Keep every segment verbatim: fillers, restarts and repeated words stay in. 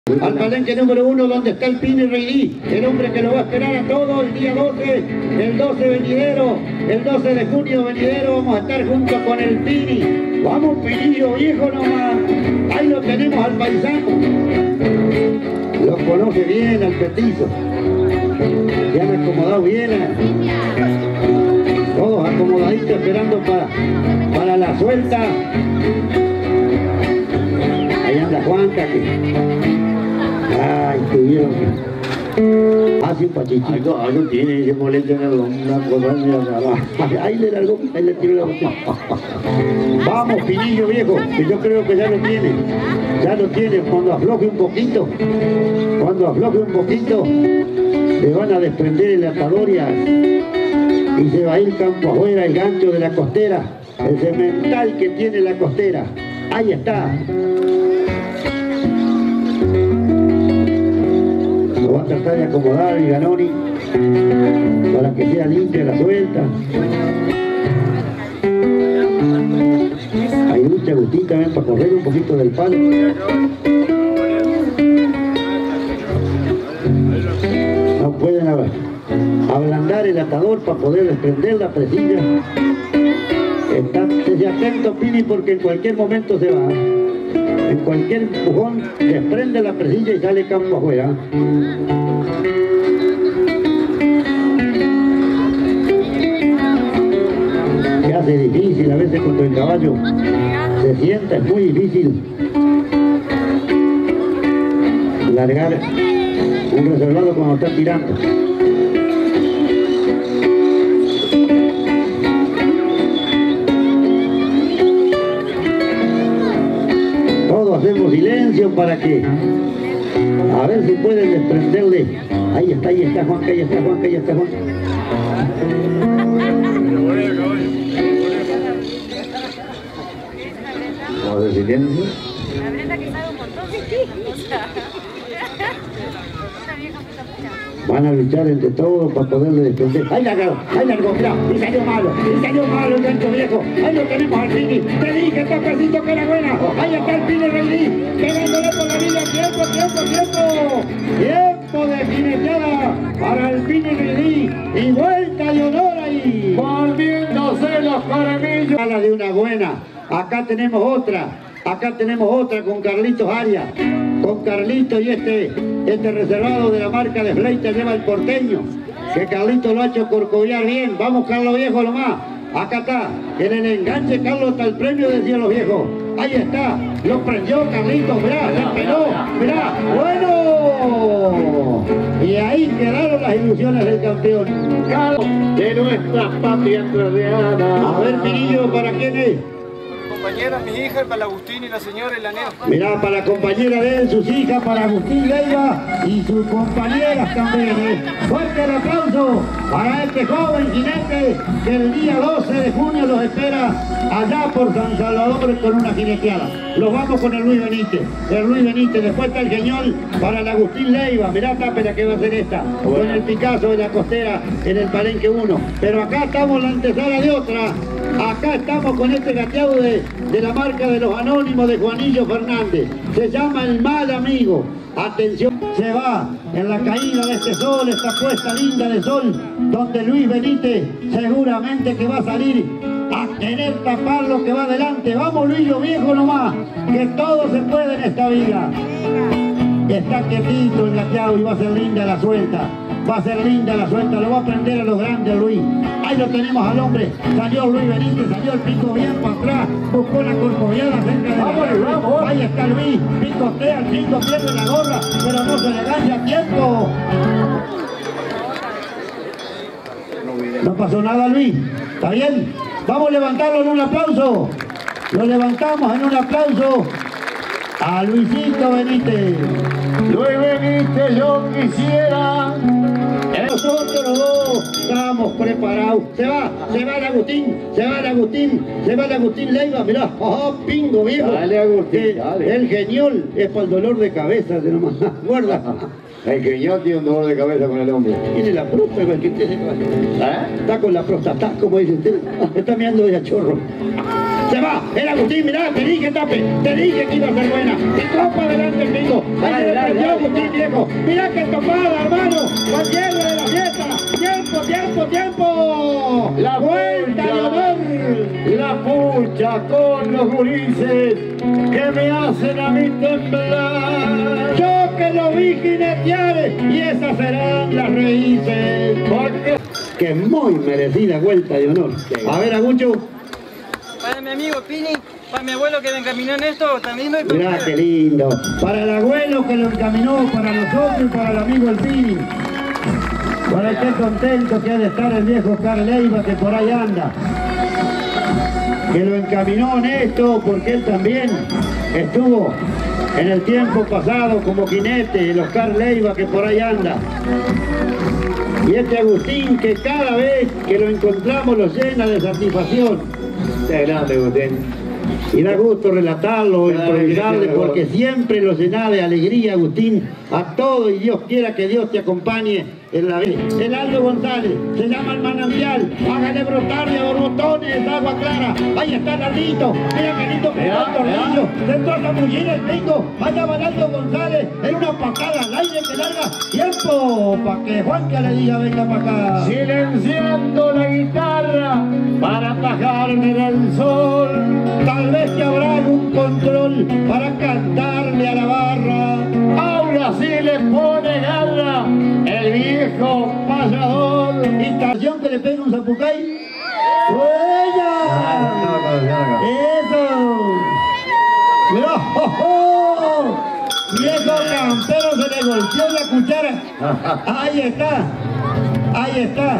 Al palenque número uno, donde está el Pini Reilí, el hombre que lo va a esperar a todos el día doce, el doce venidero, el doce de junio venidero, vamos a estar juntos con el Pini. Vamos, Pinillo viejo nomás, ahí lo tenemos al paisano, lo conoce bien al petizo, ya han acomodado bien, todos acomodaditos esperando para, para la suelta. Ahí anda Juanca que... Ay, tuvieron. Hace un pachichito. Algo, algo tiene, se molesta en una cosa. Ahí le largó, ahí le tiró la botella. Vamos, Pinillo viejo, que yo creo que ya lo tiene. Ya lo tiene. Cuando afloje un poquito, cuando afloje un poquito, le van a desprender el atador y, a, y se va a ir campo afuera el gancho de la costera, el cemental que tiene la costera. Ahí está. Lo va a tratar de acomodar el Ganoni para que sea limpia la suelta. Hay mucha Agustín también para correr un poquito del palo. No pueden ablandar el atador para poder desprender la presilla. Esté atento, Pini, porque en cualquier momento se va. En cualquier empujón desprende la presilla y sale campo afuera. Se hace difícil a veces cuando el caballo se sienta, es muy difícil largar un reservado cuando está tirando. Hacemos silencio para que a ver si pueden desprenderle. Ahí está, ahí está Juanca, ahí está Juanca, ahí está Juanca. Vamos a hacer silencio. La Brenda que sabe un montón de ti. Van a luchar entre todos para poderle desprender. ¡Ahí largó! ¡Ahí largó! ¡Mirá! ¡Y salió malo! ¡Y salió malo el gancho viejo! ¡Ahí lo tenemos al Pini! ¡Te dije, Tocacito, que era buena! ¡Ahí está el Pini Reilí! ¡Pegándole por la vida! ¡Tiempo, tiempo, tiempo! ¡Tiempo de jineteada para el Pini Reilí! ¡Y vuelta de honor ahí! ¡Volviéndose los caramillos! A la de una buena. Acá tenemos otra. Acá tenemos otra con Carlitos Arias. Con Carlito y este, este reservado de la marca de Fleita lleva el porteño, que Carlito lo ha hecho corcoviar bien. Vamos, Carlos Viejo, nomás. Acá está, en el enganche Carlos está el premio de Cielo Viejo. Ahí está, lo prendió Carlito, mirá, se empinó, mirá, bueno. Y ahí quedaron las ilusiones del campeón. Carlos, de nuestra patria entrerriana. A ver, Pinillo, ¿para quién es? Compañera, mi hija, para Agustín y la señora y la nena. Mirá, para la compañera de él, sus hijas, para Agustín Leiva y sus compañeras también. ¿eh? Fuerte el aplauso para este joven jinete que el día doce de junio los espera allá por San Salvador con una jineteada. Los vamos con el Luis Benítez. El Luis Benítez, después está el Geñol para el Agustín Leiva. Mirá, Tápera, que va a ser esta. Con el Picasso de la costera en el palenque uno. Pero acá estamos en la antesala de otra. Acá estamos con este gateado de, de la marca de los anónimos de Juanillo Fernández. Se llama El Mal Amigo. Atención, se va en la caída de este sol, esta puesta linda de sol, donde Luis Benítez seguramente que va a salir a querer tapar lo que va adelante. Vamos, Luillo viejo nomás, que todo se puede en esta vida. Está quietito el gateado y va a ser linda la suelta. Va a ser linda la suelta, lo va a prender a los grandes Luis. Ahí lo tenemos al hombre, salió Luis Benítez, salió el pico bien para atrás, buscó la corcoviada cerca de la vamos. Ahí está Luis, picotea, el pico pierde la gorra, pero no se le gana a tiempo. No pasó nada, Luis, ¿está bien? Vamos a levantarlo en un aplauso. Lo levantamos en un aplauso a Luisito Benítez. Luis Benítez, yo quisiera. Nosotros los dos estamos preparados. Se va, se va el Agustín, se va el Agustín, se va el Agustín Leiva, mirá, oh, pingo viejo. Dale, Agustín, el, dale. El Geñol es para el dolor de cabeza, de nomás. Guarda. El Geñol tiene un dolor de cabeza con el hombre. Tiene la próstata, que tiene. ¿Eh? Está con la próstata, como dice usted. Está mirando de a chorro. Se va, el Agustín, mirá, te dije, Tape, te dije que iba a ser buena. Y copa adelante el pingo. Ahí se le prendió Agustín, viejo. Mirá que topada, hermano. Cualquiera de la fiesta. Tiempo, tiempo, tiempo. La vuelta de honor. La pucha con los gurises que me hacen a mí temblar. Yo que lo vi jinetear y esas serán las raíces. Porque que muy merecida vuelta de honor. A ver, Agucho. Para mi amigo Pini, para mi abuelo que me encaminó en esto, también doy por Mirá ustedes. qué lindo. Para el abuelo que lo encaminó, para nosotros y para el amigo El Pini. Para qué contento que ha de estar el viejo Oscar Leiva que por ahí anda. Que lo encaminó en esto porque él también estuvo en el tiempo pasado como jinete, el Oscar Leiva que por ahí anda. Y este Agustín que cada vez que lo encontramos lo llena de satisfacción. Qué grande, Agustín. Y da gusto relatarlo, Claro, improvisarle, claro. porque siempre lo llena de alegría, Agustín, a todo, y Dios quiera que Dios te acompañe en la vida. El Aldo González, se llama el manantial, hágale brotar de borbotones, agua clara, ahí está el Aldito, mira que lindo que está el tornillo, se entró a zamullir el pingo, allá va el Aldo González, en una patada al aire que larga, tiempo, para que Juanca le diga venga para acá. Silenciando la guitarra para atajarme del sol. Tal vez que habrá algún control para cantarle a la barra. Ahora sí le pone garra el viejo payador. Instalación que le pega un zapucay. ¡Buena! ¡Eso! ¡Mirá! ¡Oh, oh! Viejo campero se le golpeó la cuchara. Ahí está. Ahí está.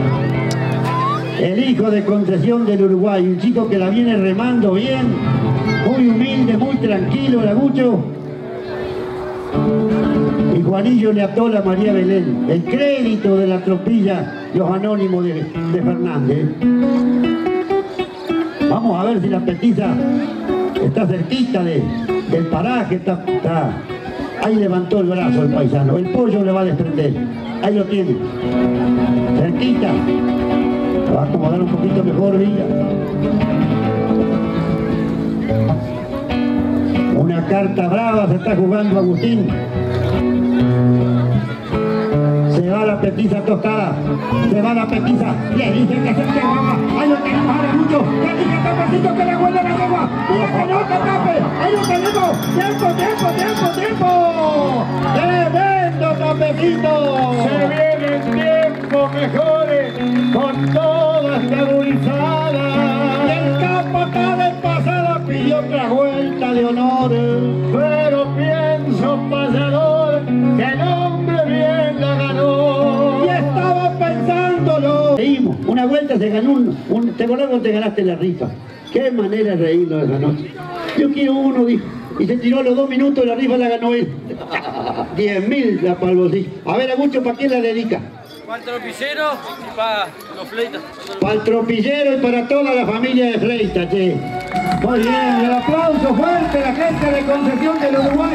El hijo de Concesión del Uruguay, un chico que la viene remando bien, muy humilde, muy tranquilo, el Agucho. Y Juanillo le ató la María Belén, el crédito de la tropilla, los anónimos de, de Fernández. Vamos a ver si la petiza está cerquita de, del paraje, está, está. Ahí levantó el brazo el paisano, el pollo le va a desprender, ahí lo tiene, cerquita. Va a acomodar un poquito mejor, Villa. Una carta brava se está jugando Agustín. Se va la petiza tostada. Se va la petiza. Le dice que se pegaba. Ahí lo tenemos ahora mucho. Le dije tapecito que le huele la lengua. Mira que no te tape. Ahí lo tenemos. Tiempo, tiempo, tiempo, tiempo. Tremendo tapecito. Se vienen tiempos mejores con toda esta gurizada. Y el capataz de pasada pidió otra vuelta de honor. Pero pienso, payador, que el hombre bien la ganó. Y estaba pensándolo. Seguimos, una vuelta se ganó un, un ¿te acordás cuando te ganaste la rifa? Qué manera de reírnos esa noche. Yo quiero uno, dijo. Y se tiró los dos minutos, la rifa la ganó él. Diez mil la para el bolsillo. A ver, Agucho, ¿para quién la dedica? Para el tropicero y para los fleitas. Para el tropillero y para toda la familia de Fleita, che. Muy bien, el aplauso fuerte a la gente de Concesión del Uruguay.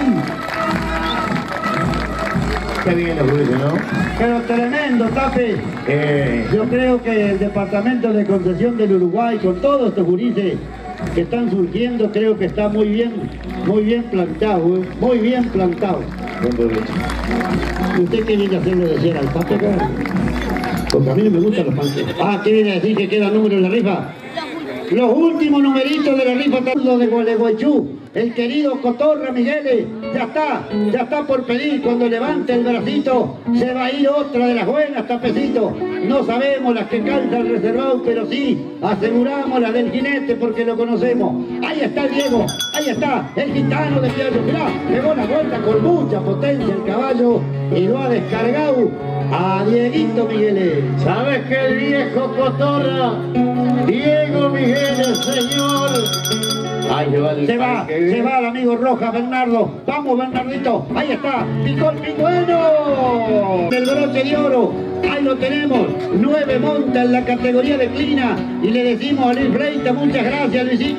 Qué bien los gurises, ¿no? Pero tremendo, Tape. Eh, Yo creo que el departamento de Concesión del Uruguay, con todos estos gurises que están surgiendo, creo que está muy bien, muy bien plantado, ¿eh? Muy bien plantado. buen provecho. ¿Y usted qué viene a hacerle decir al Tape acá? Porque a mí no me gustan los panques. Ah, ¿qué viene a decir que queda número en la rifa? Los últimos numeritos de la rifa están los de Gualeguaychú. El querido Cotorra Migueles, ya está, ya está por pedir. Cuando levante el bracito, se va a ir otra de las buenas, Tapecito. No sabemos las que calza el reservado, pero sí, aseguramos las del jinete porque lo conocemos. Ahí está el Diego, ahí está, el gitano de Fierro. Mirá, pegó la vuelta con mucha potencia el caballo y lo ha descargado a Dieguito Migueles. ¿Sabes que el viejo Cotorra, Diego Migueles, señor? Ay, se va, el Se va, parque, se va el amigo Rojas, Bernardo. Vamos, Bernardito. Ahí está. Picó el pingüino. El broche de oro. Ahí lo tenemos. Nueve monta en la categoría de clina. Y le decimos a Luis Fleita, muchas gracias, Luisito.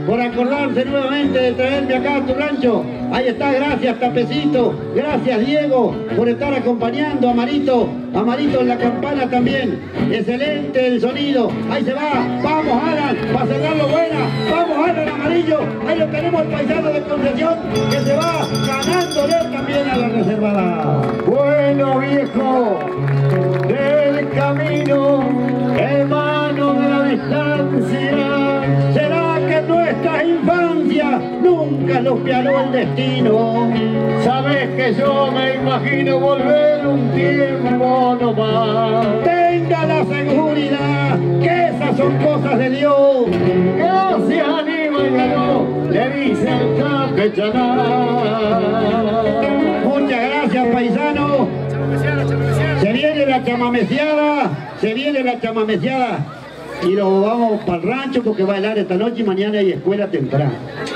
por acordarse nuevamente de traerme acá a tu rancho. Ahí está, gracias Tapecito, gracias Diego por estar acompañando a Marito, a Marito en la campana también. Excelente el sonido, ahí se va, vamos Alan, para cerrarlo buena, vamos Alan Amarillo, ahí lo tenemos el paisano de Concepción que se va ganándole también a la reservada. Bueno viejo, del camino, hermano de la distancia, ¿será que en nuestra infancia nunca nos pialó el destino? sabes que yo me imagino volver un tiempo nomás. Tenga la seguridad que esas son cosas de Dios. Gracias Aníbal ganó, le dice el campechaná. Muchas gracias paisano. Se viene la chamameciada, se viene la chamameciada y lo vamos para el rancho porque va a bailar esta noche y mañana hay escuela temprano.